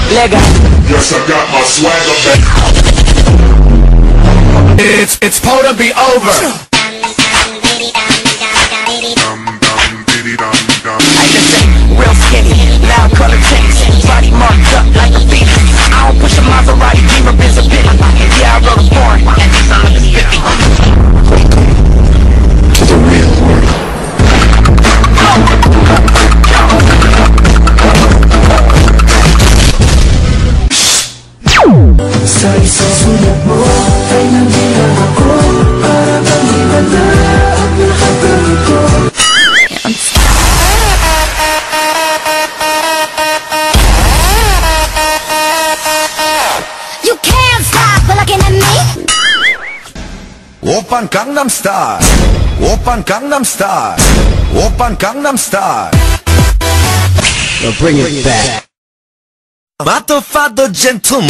Lega. Yes, I got my swagger back. It's supposed to be over. I just say, real skinny, loud color tints, body marked up like a beat. I don't push a Maserati, Beamer, Benz, a pity. Yeah, I wrote a porn, and this song is 50. To the real world. Sa isang sulat mo ay nandiyan ako, para bang iba na ang nakaganito. You can't stop looking at me. Oppan Gangnam Style, Oppan Gangnam Style, Oppan Gangnam Style. Now bring it back. Motherfucker gentleman.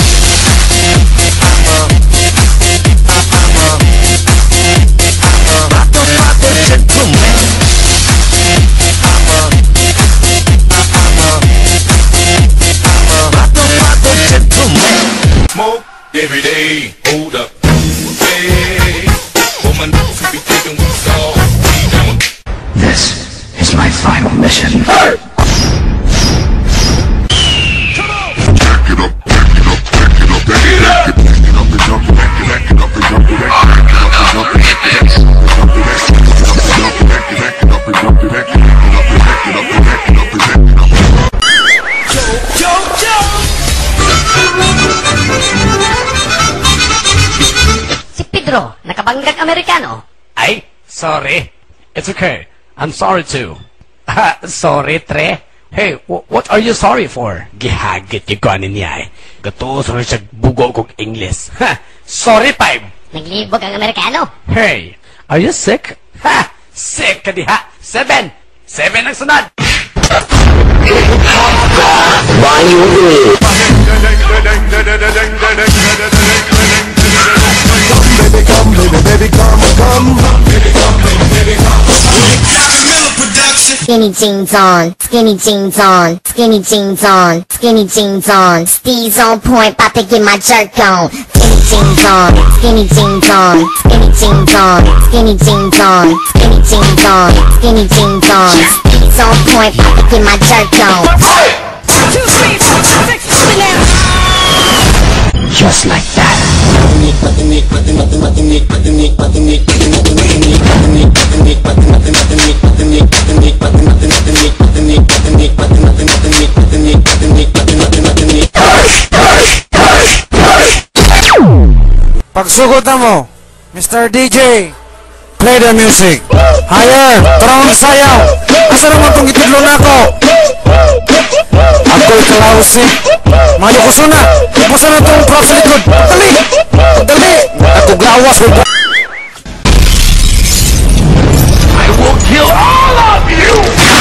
Motherfucker gentleman. Motherfucker gentleman. Smoke every day. Hold up. Hey, woman, be taking weeks off. This is my final mission. Si Pedro, nakabanggag Amerikano. Ay, sorry. It's okay. I'm sorry too. Sorry, tre. Hey, what are you sorry for? Gihagit yung kanin niya eh. Gatos rin siya bugo kong English. Ha! Sorry, 5. Naglibog ang Amerikano. Hey, are you sick? Ha! Sick ka diha. 7. 7 ang sunod. Skinny jeans on, skinny jeans on, skinny jeans on, skinny jeans on. Steez on point, about to get my jerk on. Skinny jeans on, skinny jeans on, skinny jeans on, skinny jeans on, skinny jeans on, skinny jeans on. Steez on point, about to get my jerk on. 2, 3, 4, 5, 6, 7. Just like that. Pagsugot na mo, Mr. DJ, play the music. Higher, tarang sayaw. Asa naman itong itidlo na ako? Ako'y kalausi. Mayo ko suna. Masa na itong props likod. Dali! Dali! Ako gawas. I will kill all of you!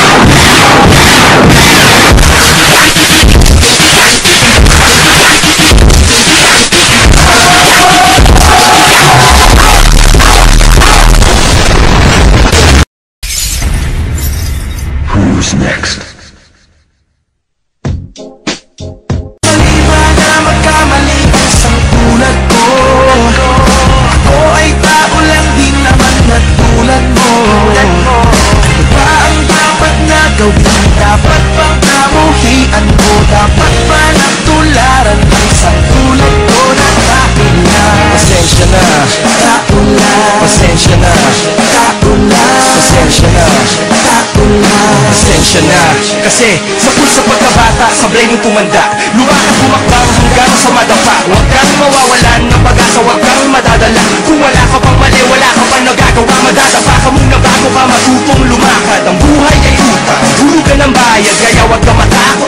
Who's next? Dapat bang kamuhian mo? Dapat ba nagtularan ang sagulad ko na kaula? Pasensya na, kaula. Pasensya na, kaula. Pasensya na, kaula. Pasensya na, kasi sa pulsa pagkabata, sablay mong tumanda. Lumakad bumakbang hanggang sa madapa. Huwag kang mawawalan ng pag-asa, huwag kang madadala. Kung wala ka pang mali, wala ka pang nagagawa. Madadapa ka muna bago ka matutong lumakad. Ang buhay ay utang, hulugan ng bayad, kaya huwag ka matakot